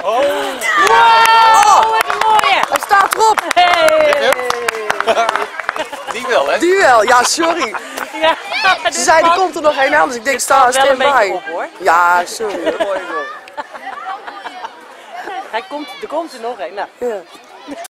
Oh! Wow, wat een mooie! Hij staat erop! Hey. Die wel, hè? Die wel, ja, sorry. Ja, Ze zei, er komt er nog een aan, dus ik denk, sta wel een beetje stand-by. op, hoor. Ja, sorry. Er komt er nog een. Nou. Ja.